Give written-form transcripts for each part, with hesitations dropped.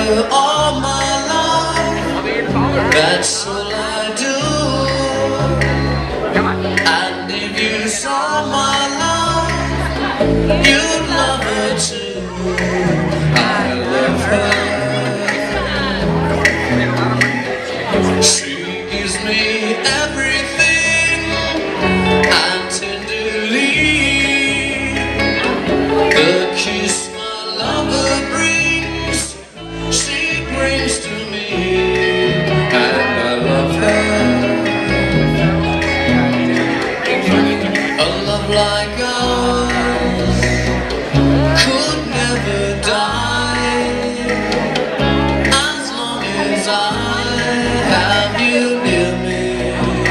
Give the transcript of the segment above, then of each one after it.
her all my life, that's all I do. And if you saw my love, you'd love her too. I love her. She gives me everything, and tenderly the kiss my lover brings, she brings to me, and I love her. A love like ours could never die, as long as I have you near me.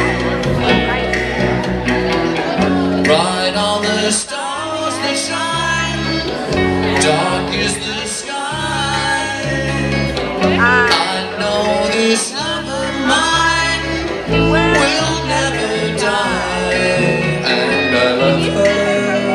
Bright are the stars that shine, dark is the sky. I know this love of mine will never die, and I love her.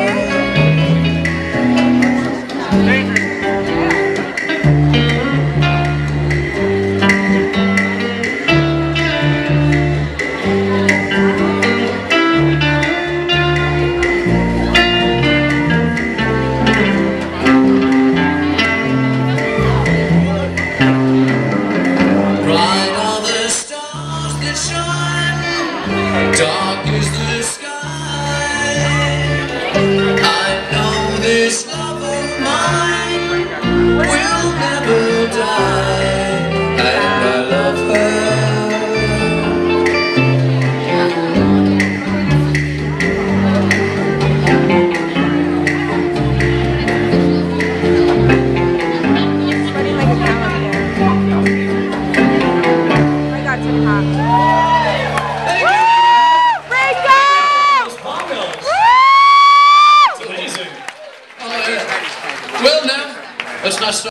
Dark is the sky. I know this love of mine will never die, and I love her. Sweating like a calendar. I got too hot. Well, now, let's not start.